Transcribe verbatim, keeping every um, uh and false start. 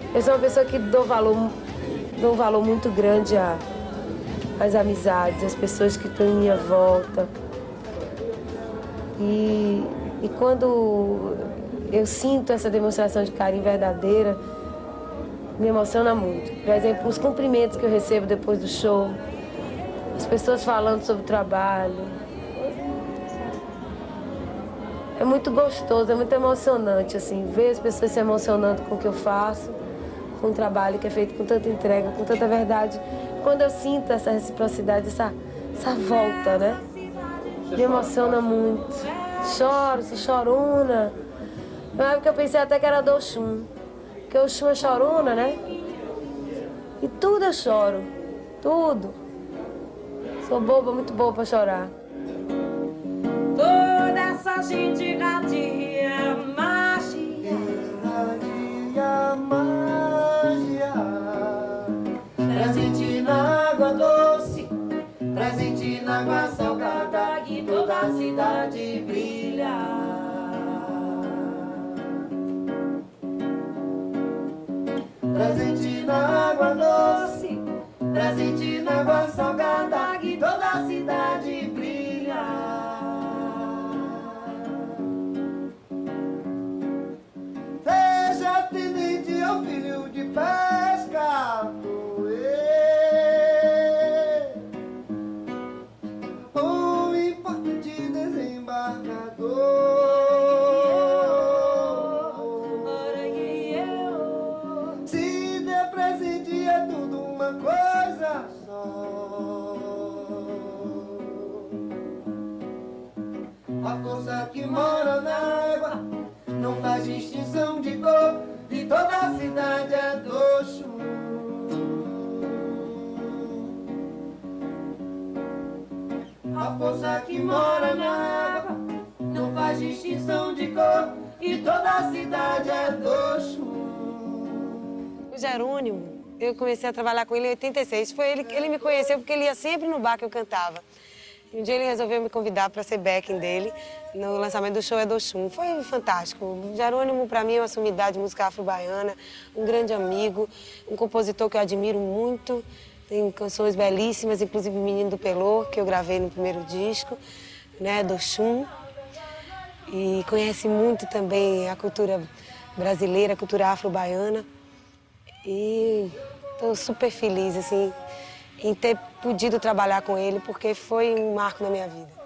Eu sou uma pessoa que dou valor, dou um valor muito grande a as amizades, as pessoas que estão em minha volta. E, e quando eu sinto essa demonstração de carinho verdadeira, me emociona muito. Por exemplo, os cumprimentos que eu recebo depois do show, as pessoas falando sobre o trabalho. É muito gostoso, é muito emocionante, assim, ver as pessoas se emocionando com o que eu faço, com um trabalho que é feito com tanta entrega, com tanta verdade. Quando eu sinto essa reciprocidade, essa, essa volta, né? Me emociona muito. Choro, sou chorona. Na época eu pensei até que era do Oxum, porque o Oxum é chorona, né? E tudo eu choro, tudo. Sou boba, muito boba pra chorar. Toda essa gente radia magia, radia magia, presente na água doce, presente na água salgada, e toda a cidade brilha. Presente na água doce, presente na água salgada, e toda a cidade brilha. Seja tenente ou filho de pesca, um importante desembargador. Se der presente é tudo uma coisa só. A força que mora na água não faz distinção de cor, e toda a cidade é do Oxum. A força que mora na água não faz distinção de cor, e toda a cidade é do Oxum. O Jerônimo, eu comecei a trabalhar com ele em oitenta e seis. Foi ele que ele me conheceu porque ele ia sempre no bar que eu cantava. Um dia ele resolveu me convidar para ser backing dele no lançamento do show É do Oxum. Foi fantástico. O Jerônimo, para mim, é uma sumidade musical afro-baiana, um grande amigo, um compositor que eu admiro muito. Tem canções belíssimas, inclusive Menino do Pelô, que eu gravei no primeiro disco, né, do Oxum. E conhece muito também a cultura brasileira, a cultura afro-baiana. E estou super feliz, assim, em ter podido trabalhar com ele, porque foi um marco na minha vida.